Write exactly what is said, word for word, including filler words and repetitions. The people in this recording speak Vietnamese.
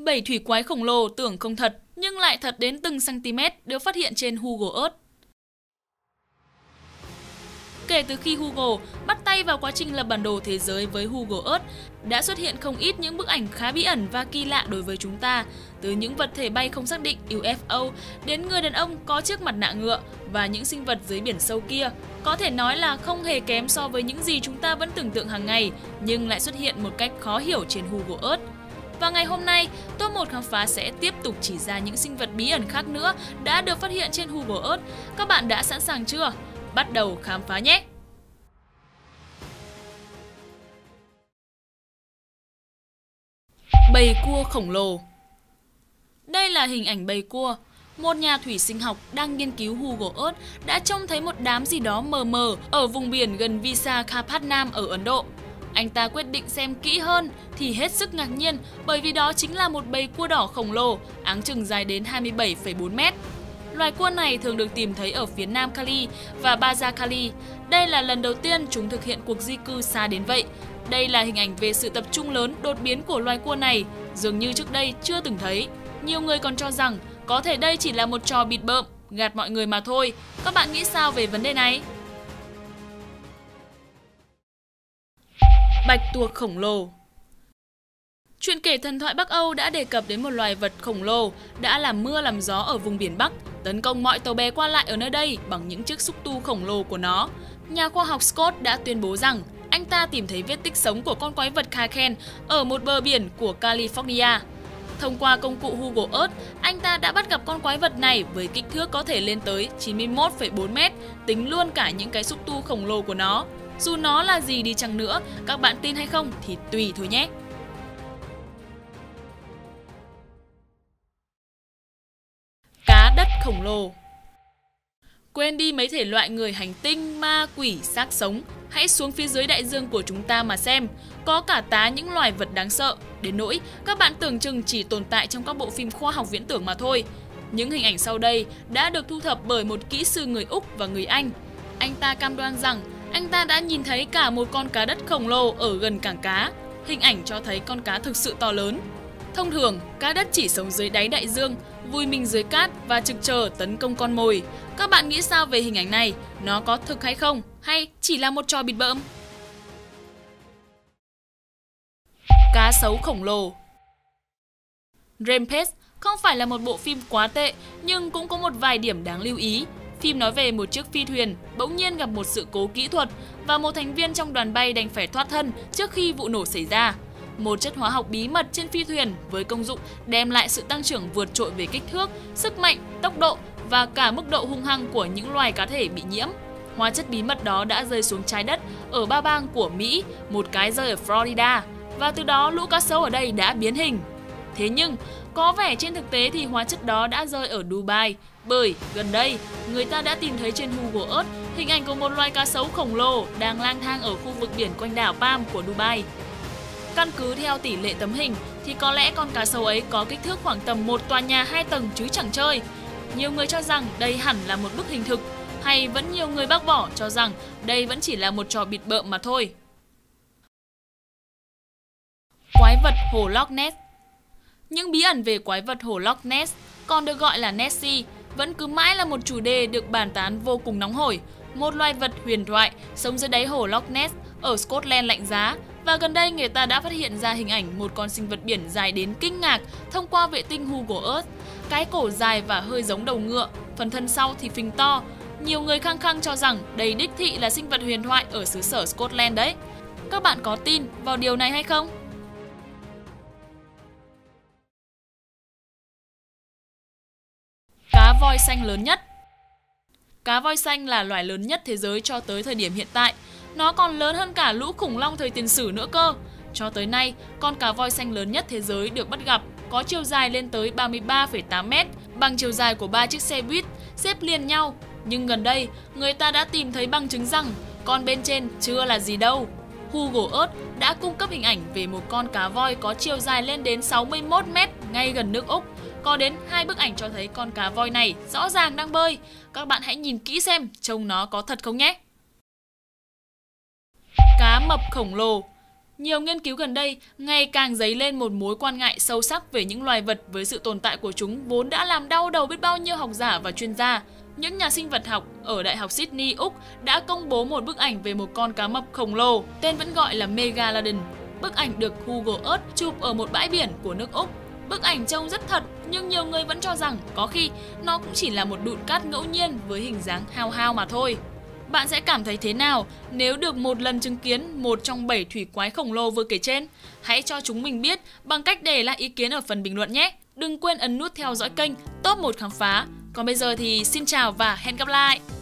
bầy thủy quái khổng lồ tưởng không thật, nhưng lại thật đến từng cm được phát hiện trên Google Earth. Kể từ khi Google bắt tay vào quá trình lập bản đồ thế giới với Google Earth, đã xuất hiện không ít những bức ảnh khá bí ẩn và kỳ lạ đối với chúng ta, từ những vật thể bay không xác định U F O đến người đàn ông có chiếc mặt nạ ngựa và những sinh vật dưới biển sâu kia. Có thể nói là không hề kém so với những gì chúng ta vẫn tưởng tượng hàng ngày, nhưng lại xuất hiện một cách khó hiểu trên Google Earth. Và ngày hôm nay, top một khám phá sẽ tiếp tục chỉ ra những sinh vật bí ẩn khác nữa đã được phát hiện trên Google Earth. Các bạn đã sẵn sàng chưa? Bắt đầu khám phá nhé! Bầy cua khổng lồ. Đây là hình ảnh bầy cua. Một nhà thủy sinh học đang nghiên cứu Google Earth đã trông thấy một đám gì đó mờ mờ ở vùng biển gần Visakhapatnam ở Ấn Độ. Anh ta quyết định xem kỹ hơn thì hết sức ngạc nhiên bởi vì đó chính là một bầy cua đỏ khổng lồ, áng chừng dài đến hai mươi bảy phẩy bốn mét. Loài cua này thường được tìm thấy ở phía nam Cali và Baja Cali. Đây là lần đầu tiên chúng thực hiện cuộc di cư xa đến vậy. Đây là hình ảnh về sự tập trung lớn đột biến của loài cua này, dường như trước đây chưa từng thấy. Nhiều người còn cho rằng có thể đây chỉ là một trò bịt bợm, gạt mọi người mà thôi. Các bạn nghĩ sao về vấn đề này? Bạch tuộc khổng lồ. Chuyện kể thần thoại Bắc Âu đã đề cập đến một loài vật khổng lồ đã làm mưa làm gió ở vùng biển Bắc, tấn công mọi tàu bé qua lại ở nơi đây bằng những chiếc xúc tu khổng lồ của nó. Nhà khoa học Scott đã tuyên bố rằng anh ta tìm thấy vết tích sống của con quái vật Kraken ở một bờ biển của California. Thông qua công cụ Google Earth, anh ta đã bắt gặp con quái vật này với kích thước có thể lên tới chín mươi mốt phẩy bốn mét, tính luôn cả những cái xúc tu khổng lồ của nó. Dù nó là gì đi chăng nữa, các bạn tin hay không thì tùy thôi nhé. Cá đất khổng lồ. Quên đi mấy thể loại người hành tinh, ma, quỷ, xác sống. Hãy xuống phía dưới đại dương của chúng ta mà xem. Có cả tá những loài vật đáng sợ, đến nỗi các bạn tưởng chừng chỉ tồn tại trong các bộ phim khoa học viễn tưởng mà thôi. Những hình ảnh sau đây đã được thu thập bởi một kỹ sư người Úc và người Anh. Anh ta cam đoan rằng anh ta đã nhìn thấy cả một con cá đất khổng lồ ở gần cảng cá. Hình ảnh cho thấy con cá thực sự to lớn. Thông thường, cá đất chỉ sống dưới đáy đại dương, vùi mình dưới cát và trực chờ tấn công con mồi. Các bạn nghĩ sao về hình ảnh này? Nó có thực hay không? Hay chỉ là một trò bịt bợm? Cá sấu khổng lồ. Rampage không phải là một bộ phim quá tệ, nhưng cũng có một vài điểm đáng lưu ý. Phim nói về một chiếc phi thuyền bỗng nhiên gặp một sự cố kỹ thuật và một thành viên trong đoàn bay đành phải thoát thân trước khi vụ nổ xảy ra. Một chất hóa học bí mật trên phi thuyền với công dụng đem lại sự tăng trưởng vượt trội về kích thước, sức mạnh, tốc độ và cả mức độ hung hăng của những loài cá thể bị nhiễm. Hóa chất bí mật đó đã rơi xuống trái đất ở ba bang của Mỹ, một cái rơi ở Florida, và từ đó lũ cá sấu ở đây đã biến hình. Thế nhưng, có vẻ trên thực tế thì hóa chất đó đã rơi ở Dubai, bởi gần đây người ta đã tìm thấy trên Google Earth hình ảnh của một loài cá sấu khổng lồ đang lang thang ở khu vực biển quanh đảo Palm của Dubai. Căn cứ theo tỷ lệ tấm hình thì có lẽ con cá sấu ấy có kích thước khoảng tầm một tòa nhà hai tầng chứ chẳng chơi. Nhiều người cho rằng đây hẳn là một bức hình thực, hay vẫn nhiều người bác bỏ cho rằng đây vẫn chỉ là một trò bịt bợm mà thôi. Quái vật hồ Loch Ness. Những bí ẩn về quái vật hồ Loch Ness, còn được gọi là Nessie, vẫn cứ mãi là một chủ đề được bàn tán vô cùng nóng hổi. Một loài vật huyền thoại sống dưới đáy hồ Loch Ness ở Scotland lạnh giá, và gần đây người ta đã phát hiện ra hình ảnh một con sinh vật biển dài đến kinh ngạc thông qua vệ tinh Google Earth. Cái cổ dài và hơi giống đầu ngựa, phần thân sau thì phình to. Nhiều người khăng khăng cho rằng đây đích thị là sinh vật huyền thoại ở xứ sở Scotland đấy. Các bạn có tin vào điều này hay không? Cá voi xanh lớn nhất. Cá voi xanh là loài lớn nhất thế giới cho tới thời điểm hiện tại. Nó còn lớn hơn cả lũ khủng long thời tiền sử nữa cơ. Cho tới nay, con cá voi xanh lớn nhất thế giới được bắt gặp có chiều dài lên tới ba mươi ba phẩy tám mét, bằng chiều dài của ba chiếc xe buýt xếp liền nhau. Nhưng gần đây, người ta đã tìm thấy bằng chứng rằng con bên trên chưa là gì đâu. Google Earth đã cung cấp hình ảnh về một con cá voi có chiều dài lên đến sáu mươi mốt mét ngay gần nước Úc. Có đến hai bức ảnh cho thấy con cá voi này rõ ràng đang bơi. Các bạn hãy nhìn kỹ xem trông nó có thật không nhé. Cá mập khổng lồ. Nhiều nghiên cứu gần đây ngày càng dấy lên một mối quan ngại sâu sắc về những loài vật với sự tồn tại của chúng vốn đã làm đau đầu biết bao nhiêu học giả và chuyên gia. Những nhà sinh vật học ở Đại học Sydney, Úc đã công bố một bức ảnh về một con cá mập khổng lồ, tên vẫn gọi là Megalodon. Bức ảnh được Google Earth chụp ở một bãi biển của nước Úc. Bức ảnh trông rất thật, nhưng nhiều người vẫn cho rằng có khi nó cũng chỉ là một đụn cát ngẫu nhiên với hình dáng hao hao mà thôi. Bạn sẽ cảm thấy thế nào nếu được một lần chứng kiến một trong bảy thủy quái khổng lồ vừa kể trên? Hãy cho chúng mình biết bằng cách để lại ý kiến ở phần bình luận nhé! Đừng quên ấn nút theo dõi kênh Top một Khám phá. Còn bây giờ thì xin chào và hẹn gặp lại!